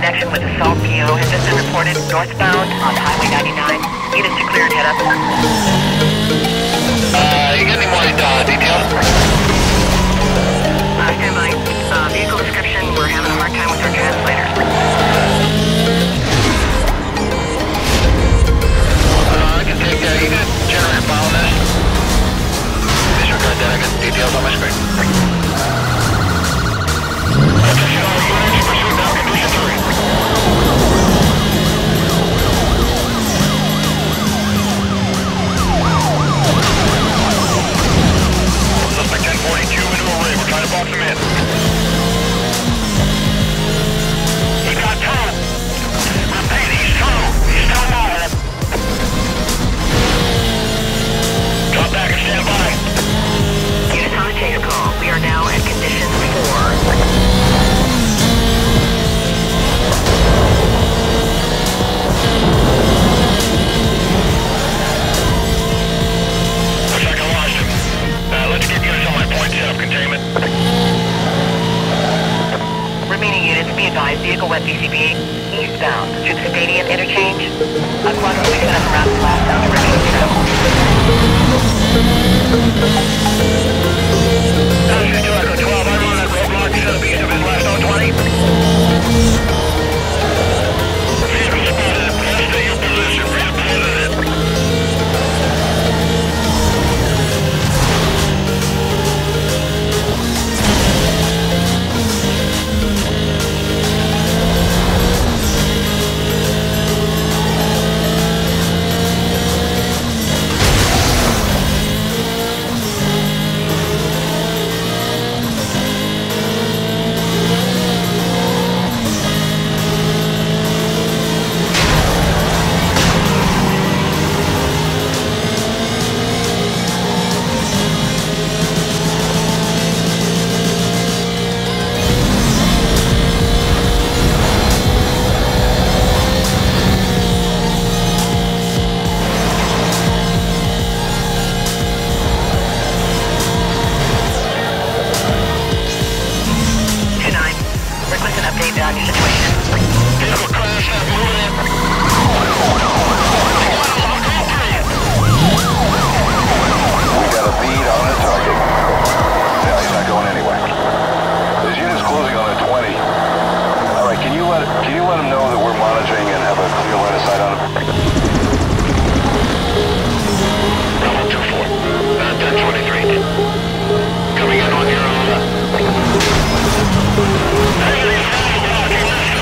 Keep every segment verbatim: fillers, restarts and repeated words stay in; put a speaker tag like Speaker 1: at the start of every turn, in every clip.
Speaker 1: connection with Assault P O has just been reported northbound on Highway ninety-nine. Units to clear and head up.
Speaker 2: Uh, you got any more uh, details?
Speaker 1: Uh, stand by. Uh, vehicle description, we're having a hard time with our translator.
Speaker 2: Uh, I can take, uh, you can generate a file on this. Disregard that, I got details on my screen. Attention all units, pursuit now condition three. Suspect ten forty-two into a rig, we're trying to box him in. He got two. Repeat, he's two. He's still mobile. Drop back and stand by.
Speaker 1: Units on the chase call. We are now at condition four.
Speaker 2: Looks like I lost him. Uh, let's get units on my point, set up containment.
Speaker 1: Remaining units, be advised, vehicle west D C B eastbound through the stadium interchange. Unquantum, we set up around the last down direction travel.
Speaker 2: Passenger two Echo twelve, I'm on that roadblock, set up east of his last oh twenty. Vehicle spotted, please stay in position, reported it.
Speaker 1: On your situation.
Speaker 2: Vehicle crash, now moving in. We got a bead on the target. Yeah, he's not going anywhere. His unit's closing on the twenty. All right, can you let can you let him know that we're monitoring and have a clear line of sight on him? Bravo two four. Uh, ten twenty-three. Coming in on your uh. Hey,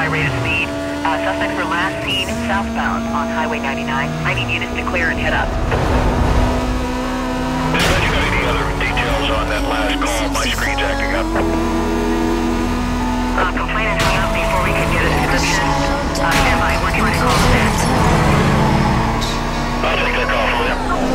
Speaker 1: rate of speed. Uh, suspects were last seen southbound on Highway ninety-nine. I need units to clear and head up.
Speaker 2: Dispatch, you got any other details on that last call? My screen's acting up.
Speaker 1: Uh, complainant hung up before we could get a description. Uh, stand by, we're trying to call back.
Speaker 2: I'll take that call for you.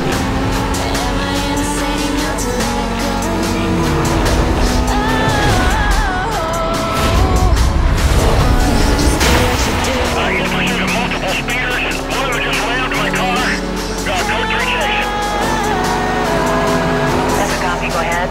Speaker 3: I get pursuit of multiple speeders, and one of them just rammed my car. Uh, code three station.
Speaker 1: That's a copy, go ahead.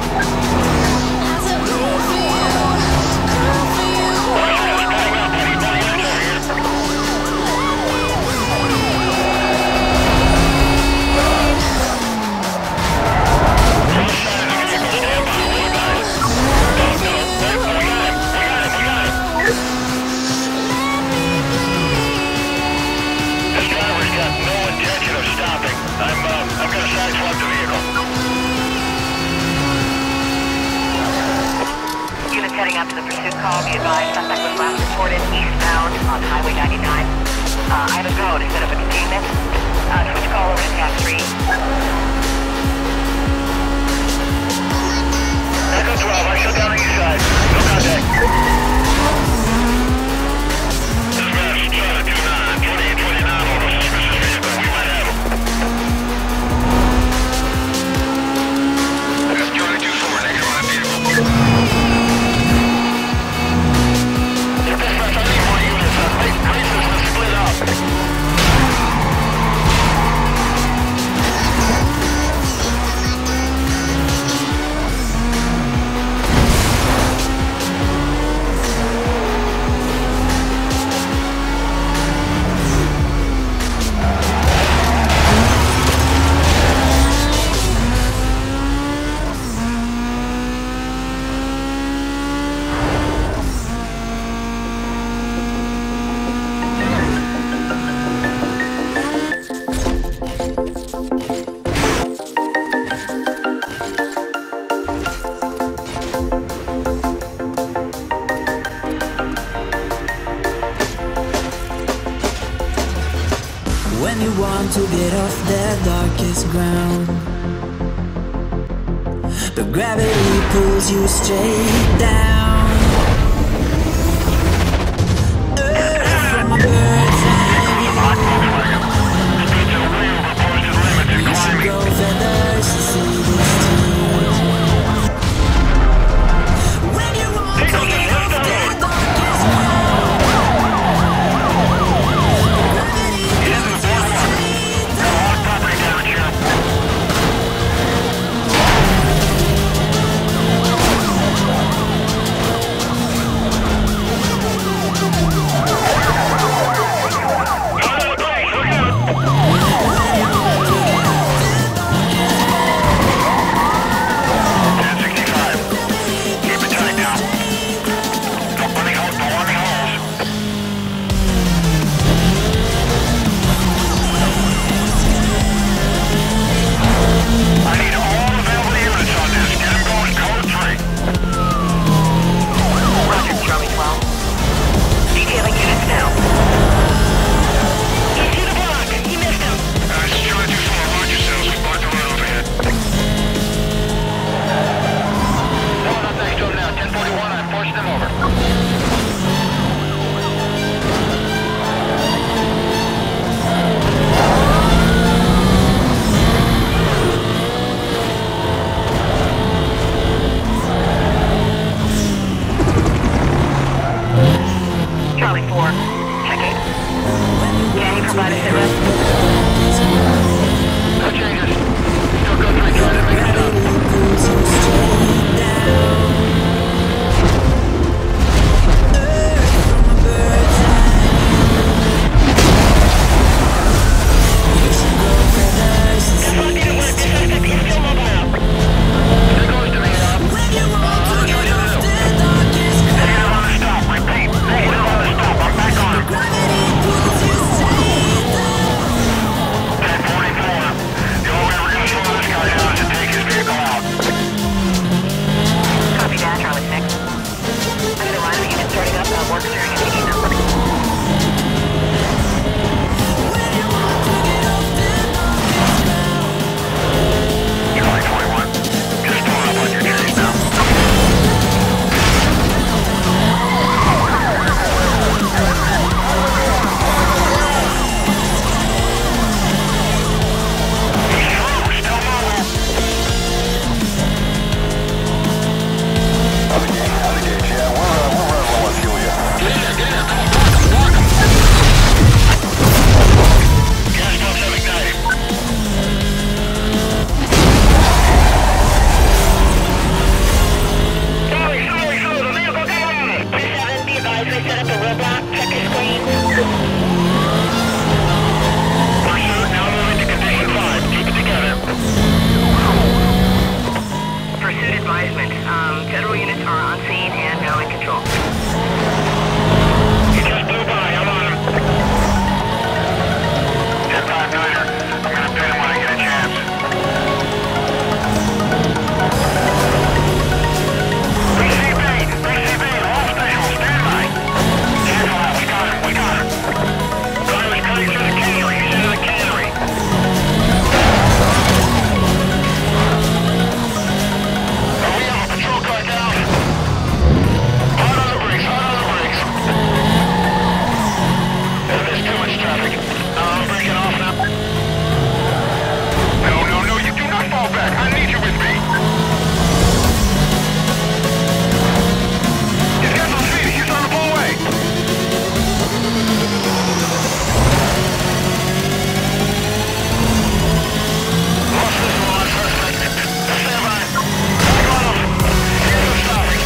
Speaker 1: Heading up to the pursuit call, be advised, suspect was last reported eastbound on Highway ninety-nine. Uh, I have a go to set up a containment. Uh, switch call over to tab three.
Speaker 3: Echo twelve, I shut down the east side. No contact. Dispatch, seven two nine, twenty and twenty-nine on a suspicious vehicle. We might have him. That's Charlie two four, negative on that vehicle.
Speaker 4: When you want to get off the darkest ground, but gravity pulls you straight down. Earth from a bird's eye view. You should grow feathers to see this too. When you want to get off the darkest ground,
Speaker 3: Pursuit now moving to condition five. Keep it together.
Speaker 1: Pursuit advisement. Um, federal units are on scene and now in control.
Speaker 3: He just blew by. I'm on him. ten five Niner. I'm gonna pin him when I get a chance. B C B! B C B! All special, stand by! Cancel out. We got him. We got him. Driver's cutting through the cannery. He's into the cannery. Oh, we have a patrol car down. Hard on the brakes. Hard on the brakes. Yeah, there's too much traffic. Uh, I'm breaking off now. No, no, no. You do not fall back. I need you with me. He's got some speed. He's on the full way. Lost this one on suspect. Stand by. Back on him. Here's the stopping.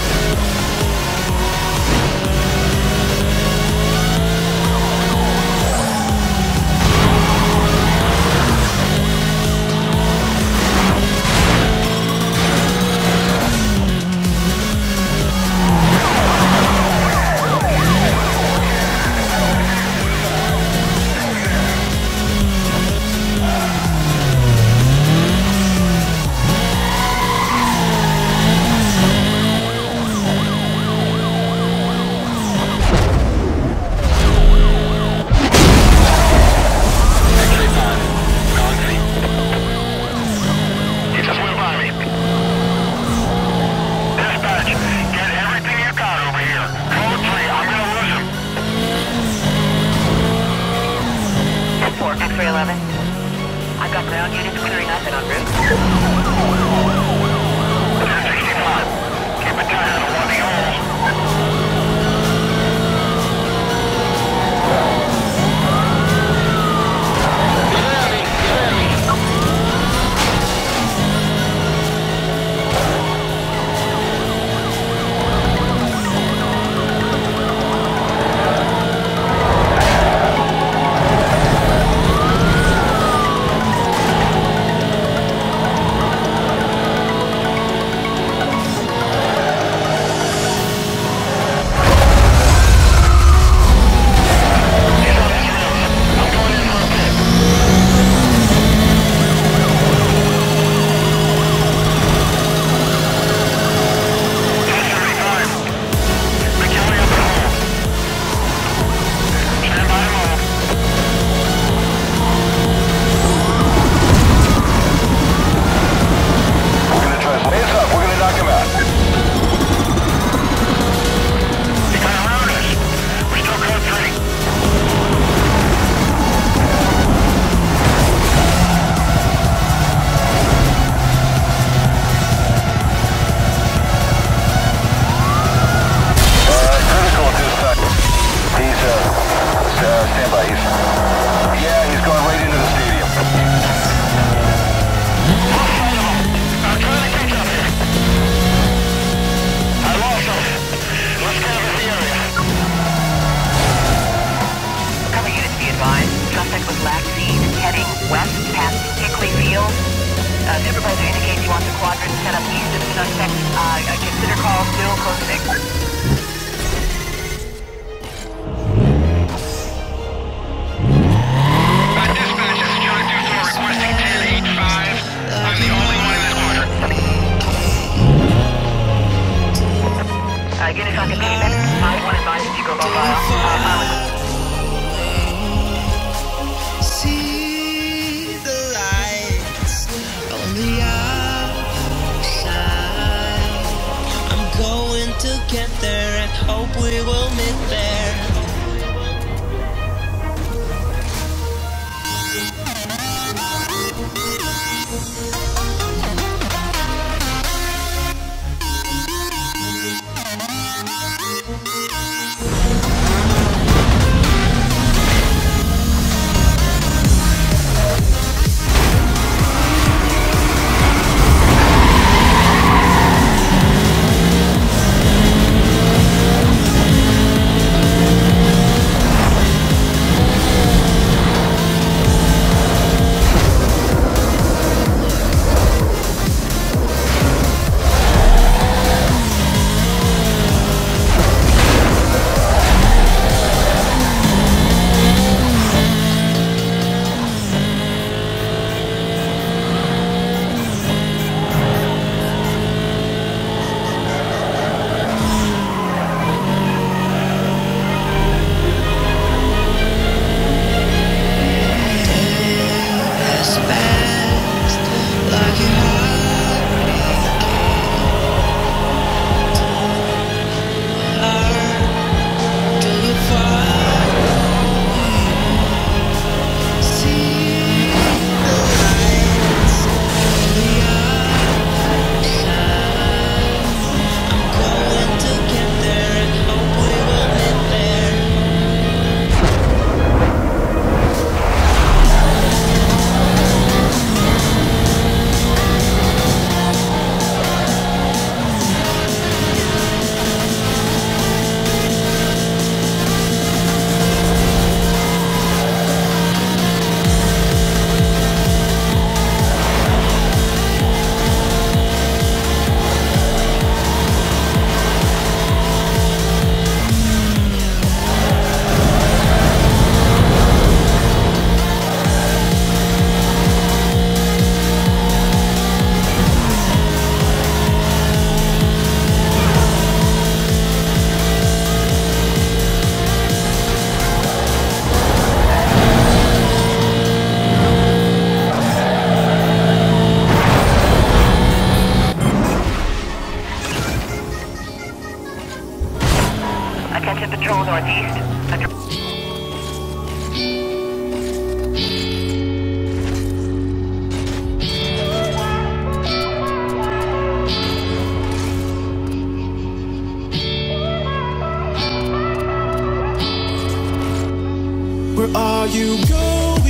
Speaker 3: He just went by me. Dispatch, get everything you got over here. Code three, I'm gonna lose him.
Speaker 1: four, X-ray eleven. I've got ground units clearing up and en route.
Speaker 3: ten sixty-five. Keep it tight, I don't want any holes. Get at me, get at me. He's on his rails. I'm going in for a pit. ten seventy-five. McKinley up and hold. Stand by to move.
Speaker 2: We're gonna try some... Hands up, we're gonna knock him out.
Speaker 3: He got around us. We're still code three.
Speaker 2: Uh, critical at this time. He's, uh, uh, stand by. He's... Yeah, he's going right into the stadium.
Speaker 3: Lost sight of him. I'm trying to catch up here. I lost him. Let's canvass the area.
Speaker 1: Cover units be advised. Suspect was last seen heading west past Hickley Field. Uh, supervisor indicates he wants a quadrant set up east of the suspect. Uh, consider call still code six.
Speaker 3: My dispatch, this is John Dussault requesting ten eighty-five. I'm the only one in this order.
Speaker 1: Uh, units on containment. five one advised you go above file. Uh, pilot.
Speaker 4: See the lights on the outside. I'm going to get there and hope we will meet there.
Speaker 5: Where are you going?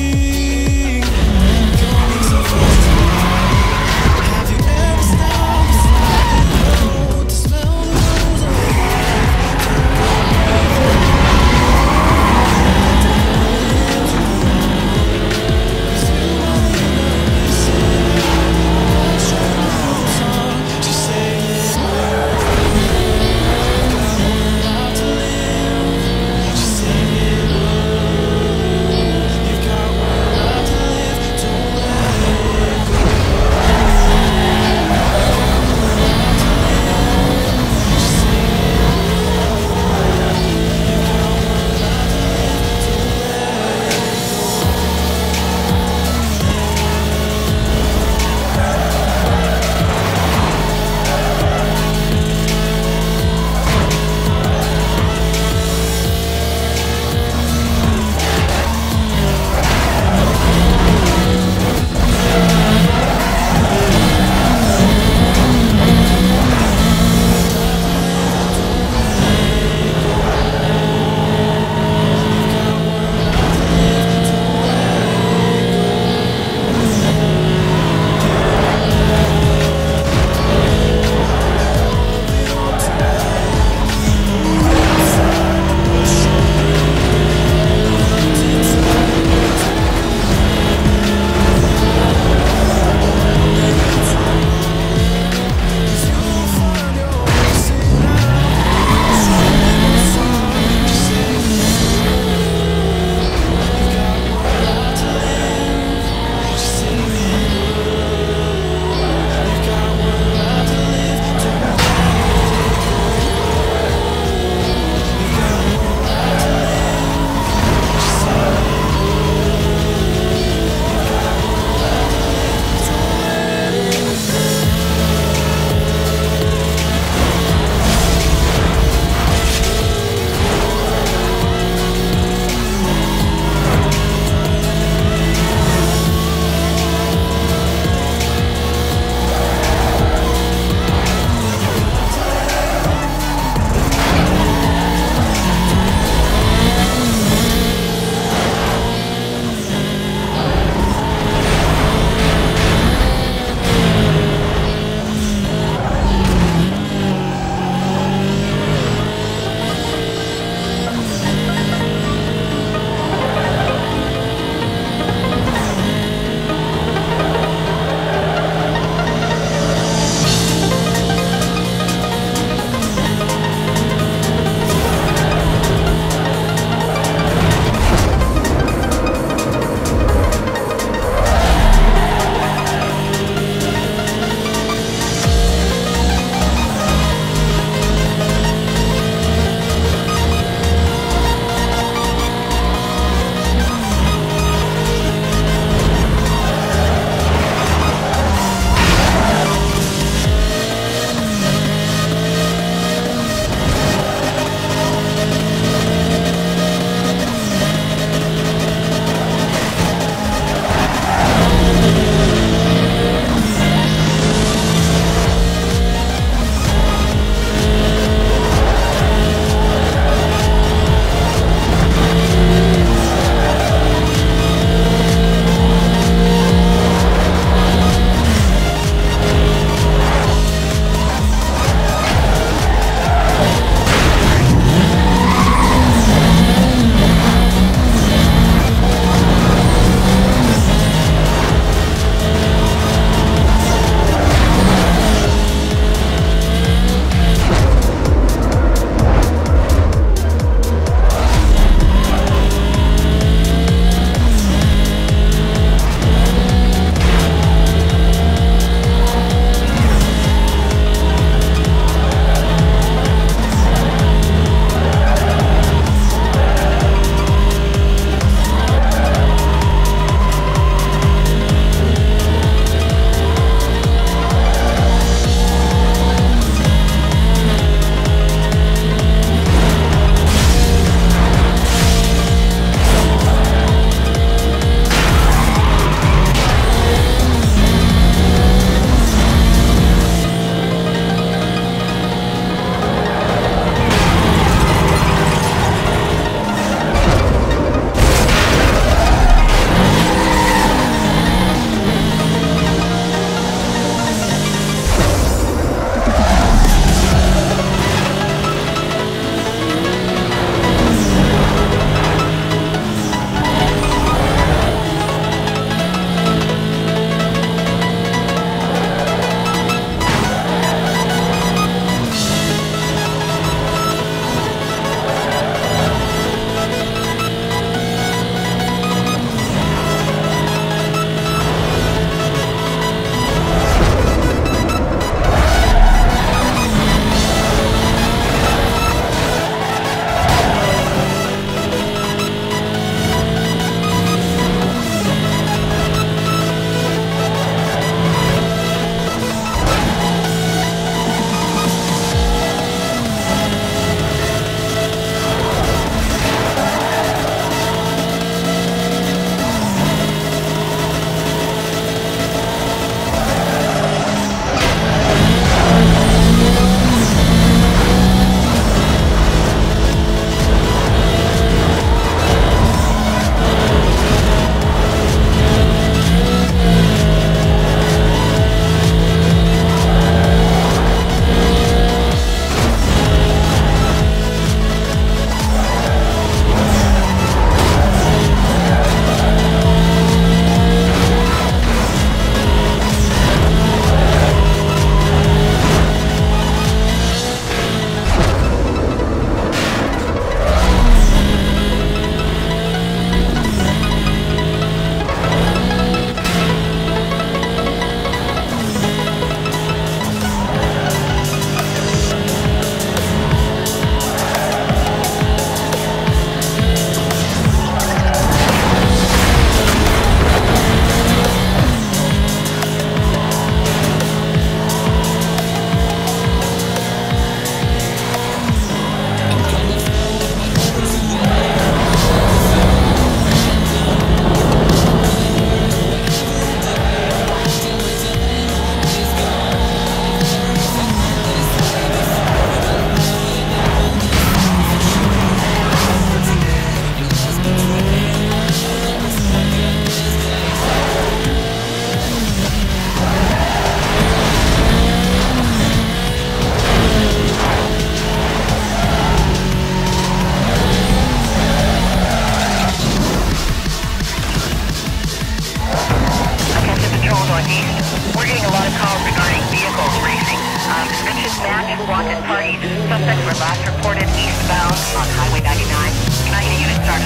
Speaker 5: Have you ever stopped beside the road to smell the rose of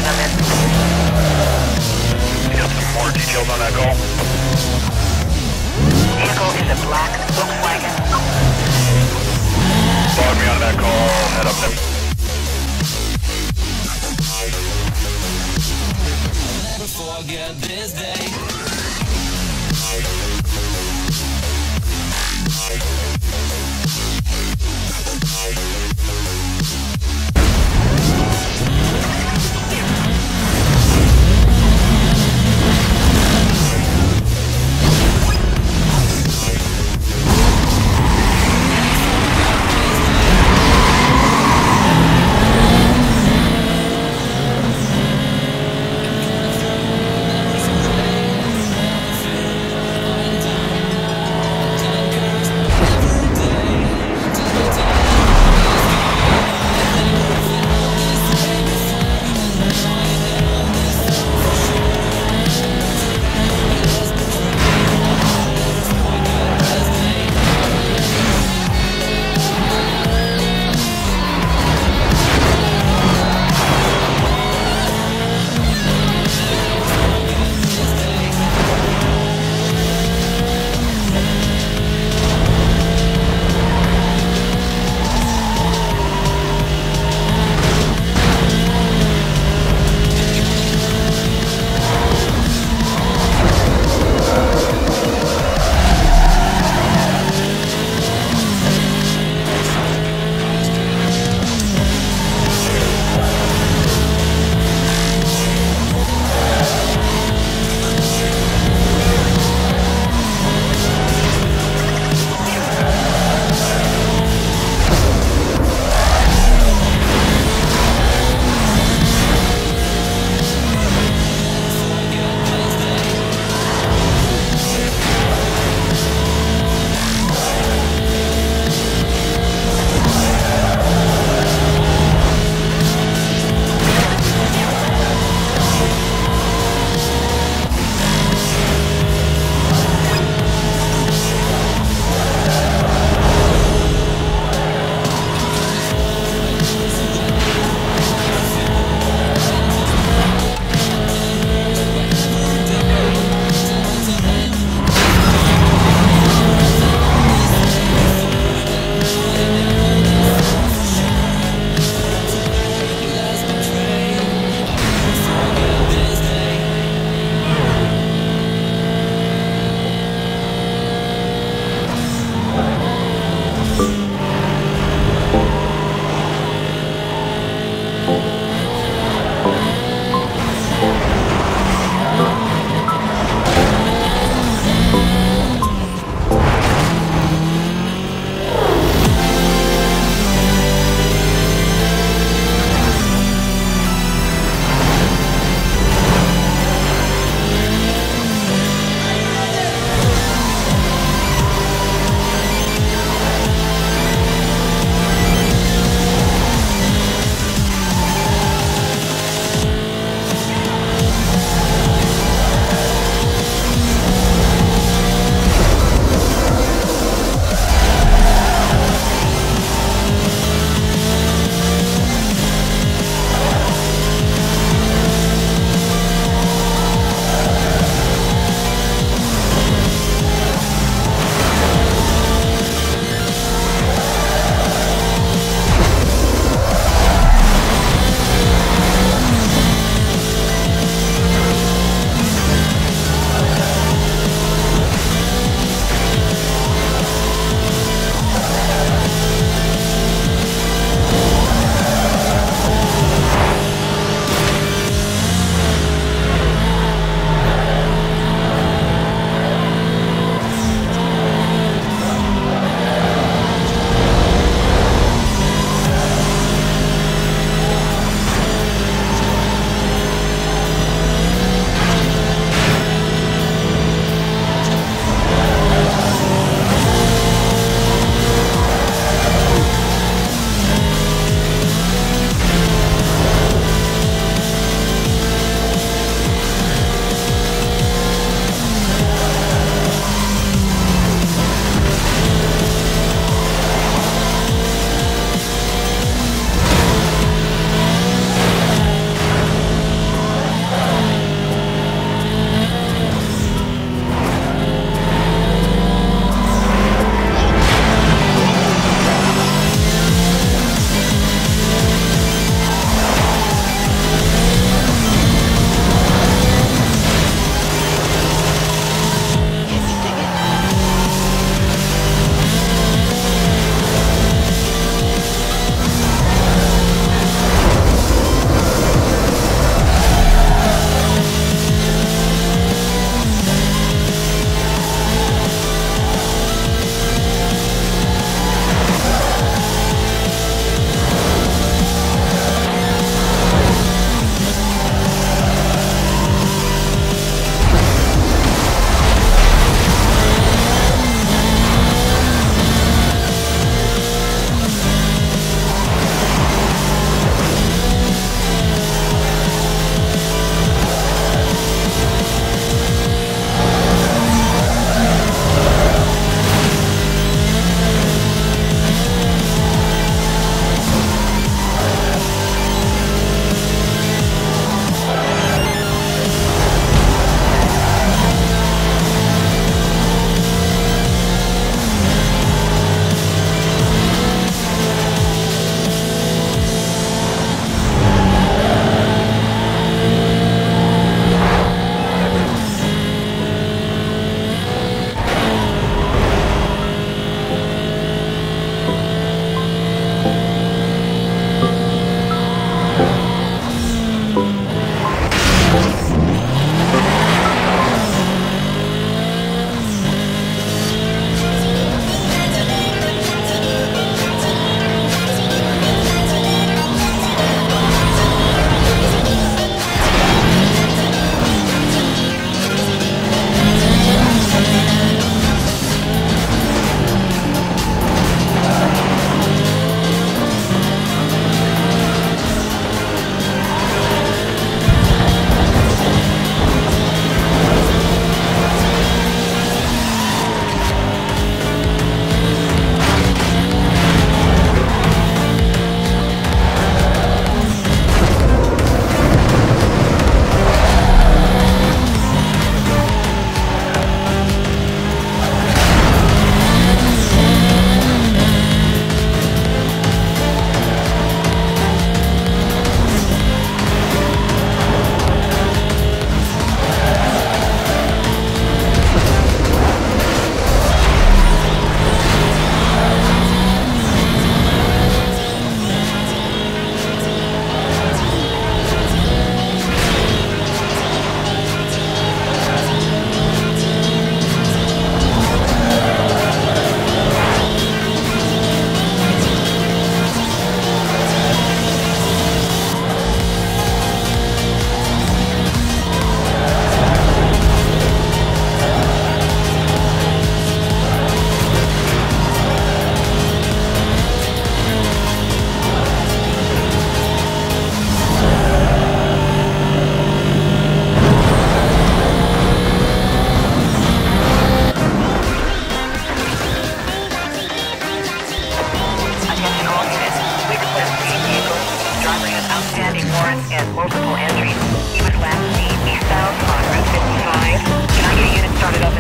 Speaker 1: Anything on this?
Speaker 3: You got some more details on that call?
Speaker 1: Vehicle is a black Volkswagen.
Speaker 3: Log me on that call. Head up there.
Speaker 4: Never forget this day.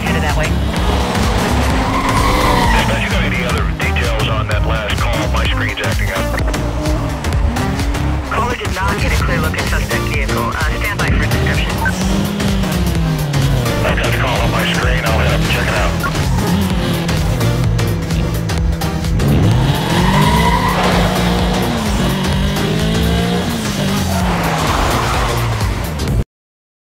Speaker 1: headed that way.